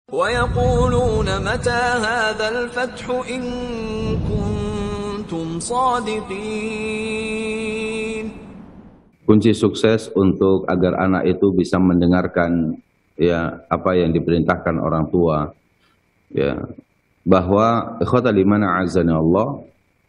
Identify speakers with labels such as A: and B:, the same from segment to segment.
A: وَيَقُولُونَ مَتَى هَذَا الْفَتْحُ إِن كُنتُمْ صَادِقِينَ.
B: Kunci sukses untuk agar anak itu bisa mendengarkan ya apa yang diperintahkan orang tua, ya, bahwa ikhwata liman a'azzani Allah,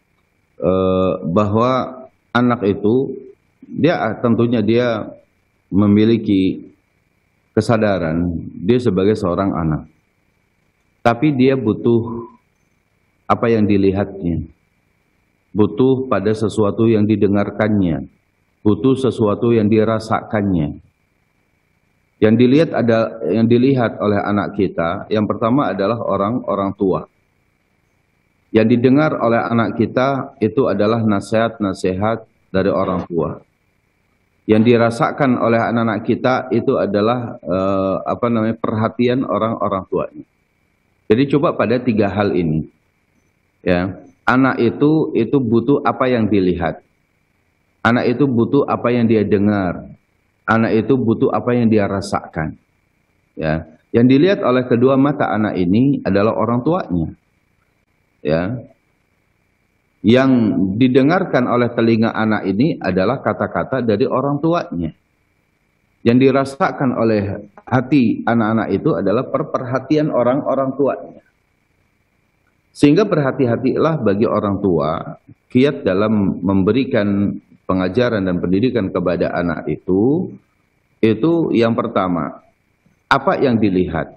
B: bahwa anak itu tentunya dia memiliki kesadaran dia sebagai seorang anak, tapi dia butuh apa yang dilihatnya, butuh pada sesuatu yang didengarkannya, butuh sesuatu yang dirasakannya. Yang dilihat oleh anak kita, yang pertama adalah orang tua. Yang didengar oleh anak kita itu adalah nasihat-nasihat dari orang tua. Yang dirasakan oleh anak-anak kita itu adalah perhatian orang tuanya. Jadi coba pada 3 hal ini, ya, anak itu butuh apa yang dilihat, anak itu butuh apa yang dia dengar, anak itu butuh apa yang dia rasakan. Ya, yang dilihat oleh kedua mata anak ini adalah orang tuanya. Ya, yang didengarkan oleh telinga anak ini adalah kata-kata dari orang tuanya. Yang dirasakan oleh hati anak-anak itu adalah perhatian orang tuanya. Sehingga berhati-hatilah bagi orang tua giat dalam memberikan pengajaran dan pendidikan kepada anak itu yang pertama, apa yang dilihat.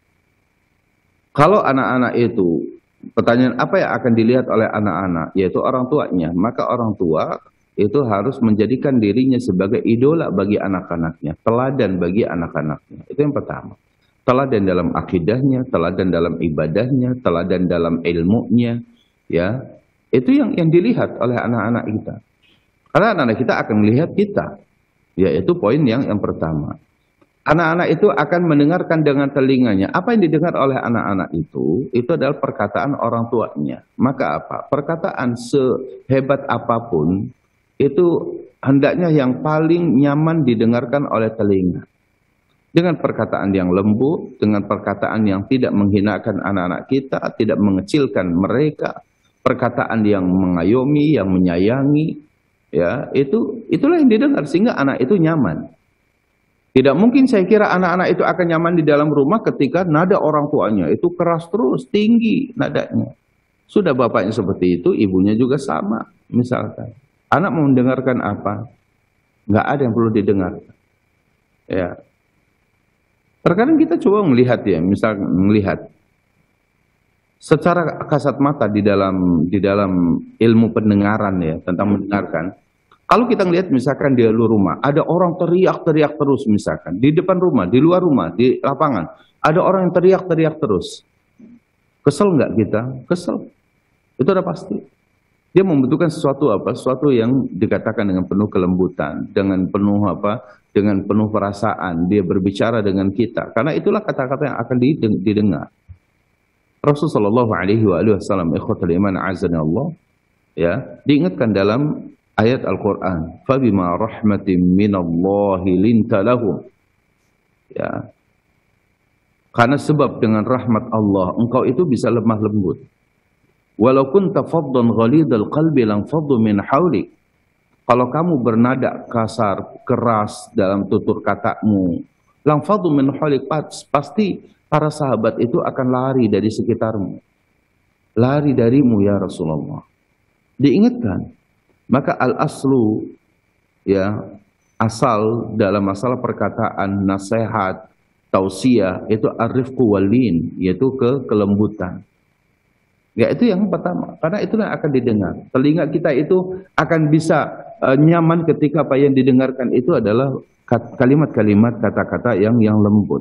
B: Kalau anak-anak itu, pertanyaan apa yang akan dilihat oleh anak-anak, yaitu orang tuanya, maka orang tua itu harus menjadikan dirinya sebagai idola bagi anak-anaknya, teladan bagi anak-anaknya. Itu yang pertama. Teladan dalam akidahnya, teladan dalam ibadahnya, teladan dalam ilmunya, ya. Itu yang dilihat oleh anak-anak kita. Karena anak-anak kita akan melihat kita, yaitu poin yang pertama. Anak-anak itu akan mendengarkan dengan telinganya. Apa yang didengar oleh anak-anak itu adalah perkataan orang tuanya. Maka apa? Perkataan sehebat apapun, itu hendaknya yang paling nyaman didengarkan oleh telinga. Dengan perkataan yang lembut, dengan perkataan yang tidak menghinakan anak-anak kita, tidak mengecilkan mereka, perkataan yang mengayomi, yang menyayangi, ya, itulah yang didengar sehingga anak itu nyaman. Tidak mungkin saya kira anak-anak itu akan nyaman di dalam rumah ketika nada orang tuanya itu keras terus, tinggi nadanya. Sudah bapaknya seperti itu, ibunya juga sama. Misalkan anak mau mendengarkan apa? Nggak ada yang perlu didengar. Ya. Terkadang kita coba melihat, ya, misalkan melihat secara kasat mata di dalam ilmu pendengaran, ya, tentang mendengarkan. Kalau kita lihat misalkan di luar rumah, ada orang teriak-teriak terus misalkan. Di depan rumah, di luar rumah, di lapangan. Ada orang yang teriak-teriak terus. Kesel nggak kita? Kesel. Itu udah pasti. Dia membutuhkan sesuatu yang dikatakan dengan penuh kelembutan. Dengan penuh perasaan. Dia berbicara dengan kita. Karena itulah kata-kata yang akan didengar. Rasulullah SAW, ikhwatul iman azanillah, ya, diingatkan dalam ayat Al-Quran, فَبِمَا رَحْمَةٍ مِّنَ اللَّهِ لِنْتَ لَهُمْ. Ya. Karena sebab dengan rahmat Allah, engkau itu bisa lemah lembut. وَلَوْ كُنْتَ فَضًّا غَلِيظَ الْقَلْبِ لَانْفَضُّوا مِنْ حَوْلِكَ. Kalau kamu bernada kasar, keras dalam tutur katamu, لَانْفَضُّوا مِنْ حَوْلِكَ, pasti para sahabat itu akan lari dari sekitarmu. Lari darimu ya Rasulullah. Diingatkan. Maka al-aslu, ya, asal dalam masalah perkataan, nasihat, tausiah, itu ar-rifqu wal-lin, yaitu kelembutan. Ya, itu yang pertama. Karena itulah yang akan didengar. Telinga kita itu akan bisa nyaman ketika apa yang didengarkan itu adalah kalimat-kalimat, kata-kata yang lembut.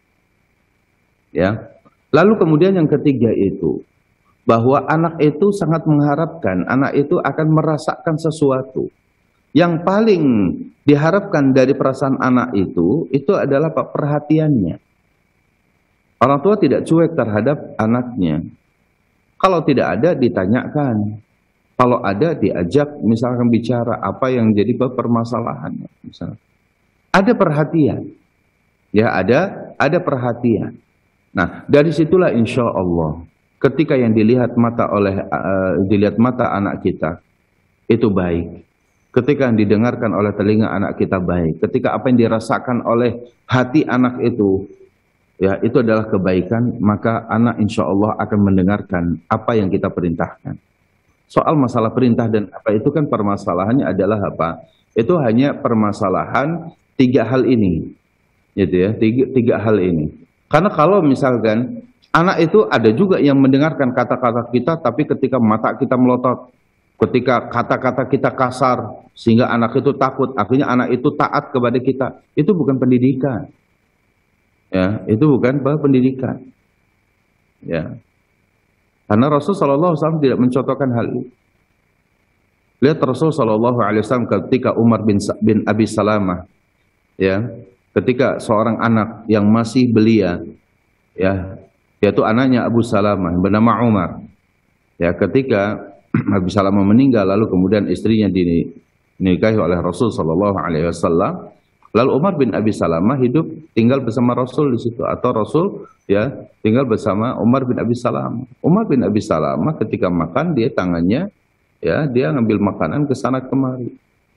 B: Ya. Lalu kemudian yang ketiga itu, bahwa anak itu sangat mengharapkan, anak itu akan merasakan sesuatu. Yang paling diharapkan dari perasaan anak itu adalah perhatiannya. Orang tua tidak cuek terhadap anaknya. Kalau tidak ada, ditanyakan. Kalau ada, diajak misalkan bicara apa yang jadi permasalahannya. Misalkan. Ada perhatian. Ya, ada perhatian. Nah, dari situlah insya Allah ketika yang dilihat mata anak kita itu baik, ketika yang didengarkan oleh telinga anak kita baik, ketika apa yang dirasakan oleh hati anak itu ya itu adalah kebaikan, maka anak insya Allah akan mendengarkan apa yang kita perintahkan. Soal masalah perintah dan apa itu kan permasalahannya adalah apa? Itu hanya permasalahan tiga hal ini, gitu ya, tiga hal ini. Karena kalau misalkan anak itu ada juga yang mendengarkan kata-kata kita, tapi ketika mata kita melotot, ketika kata-kata kita kasar, sehingga anak itu takut, akhirnya anak itu taat kepada kita, itu bukan pendidikan. Ya, itu bukan pendidikan. Ya. Karena Rasul SAW tidak mencontohkan hal itu. Lihat Rasul SAW ketika Umar bin Abi Salamah, ya, ketika seorang anak yang masih belia, ya, yaitu anaknya Abu Salamah bernama Umar, ya, ketika Abi Salamah meninggal, lalu kemudian istrinya dinikahi oleh Rasul SAW. Lalu Umar bin Abi Salamah hidup tinggal bersama Rasul di situ, atau Rasul ya tinggal bersama Umar bin Abi Salamah. Umar bin Abi Salamah ketika makan dia tangannya ya dia ngambil makanan ke sana kemari.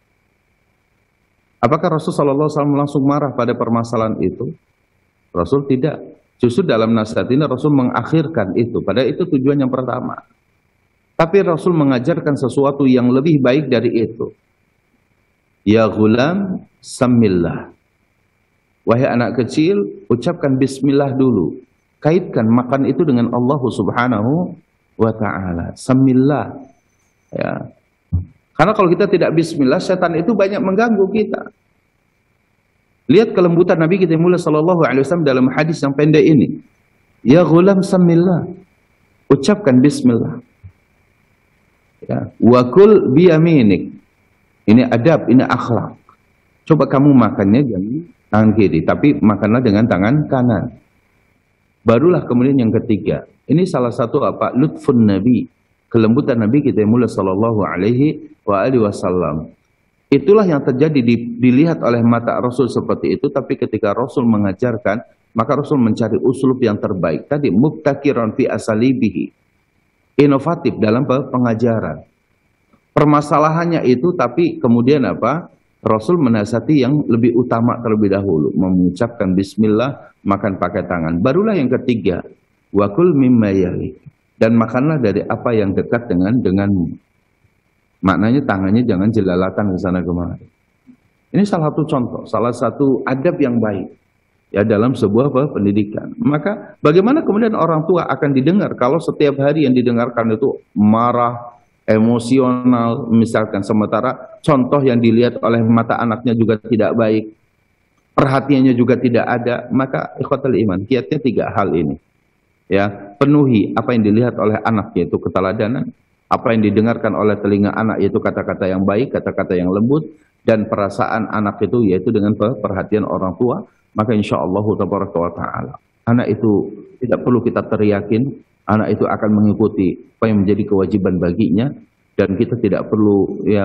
B: Apakah Rasul SAW langsung marah pada permasalahan itu? Rasul tidak. Justru dalam nasihat ini Rasul mengakhirkan itu. Padahal itu tujuan yang pertama. Tapi Rasul mengajarkan sesuatu yang lebih baik dari itu. Ya ghulam, samillah. Wahai anak kecil, ucapkan bismillah dulu. Kaitkan makan itu dengan Allah Subhanahu wa ta'ala. Samillah. Ya. Karena kalau kita tidak bismillah, setan itu banyak mengganggu kita. Lihat kelembutan Nabi kita mulia sallallahu alaihi wasallam dalam hadis yang pendek ini. Ya ghulam, samillah. Ucapkan bismillah. Ya. Wa kul biyaminik. Ini adab, ini akhlak. Coba kamu makannya jangan tangan kiri, tapi makanlah dengan tangan kanan. Barulah kemudian yang ketiga. Ini salah satu apa? Lutfun Nabi. Kelembutan Nabi kita yang mulia sallallahu alaihi wasallam. Itulah yang terjadi dilihat oleh mata Rasul seperti itu, tapi ketika Rasul mengajarkan, maka Rasul mencari uslub yang terbaik. Tadi mubtakiran fi asalibihi. Inovatif dalam pengajaran. Permasalahannya itu, tapi kemudian apa? Rasul menasihati yang lebih utama terlebih dahulu, mengucapkan bismillah, makan pakai tangan. Barulah yang ketiga, wakul mimma yali, dan makanlah dari apa yang dekat denganmu. Maknanya tangannya jangan jelalatan ke sana kemari. Ini salah satu contoh, salah satu adab yang baik ya dalam sebuah pendidikan. Maka bagaimana kemudian orang tua akan didengar kalau setiap hari yang didengarkan itu marah, emosional, misalkan, sementara contoh yang dilihat oleh mata anaknya juga tidak baik, perhatiannya juga tidak ada, maka ikhwatul iman, kiatnya tiga hal ini. Ya, penuhi apa yang dilihat oleh anak, yaitu keteladanan, apa yang didengarkan oleh telinga anak, yaitu kata-kata yang baik, kata-kata yang lembut, dan perasaan anak itu yaitu dengan perhatian orang tua, maka insya Allah tabaraka wa ta'ala anak itu tidak perlu kita teriakin, anak itu akan mengikuti apa yang menjadi kewajiban baginya, dan kita tidak perlu ya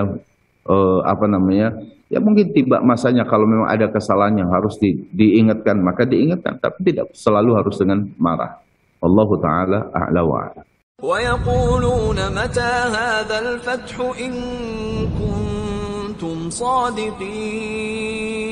B: ya mungkin tiba masanya kalau memang ada kesalahan yang harus diingatkan, maka diingatkan, tapi tidak selalu harus dengan marah. Wallahu taala a'la wa a'lam.
A: وَيَقُولُونَ مَتَى هَذَا الْفَتْحُ إِن كُنتُمْ صَادِقِينَ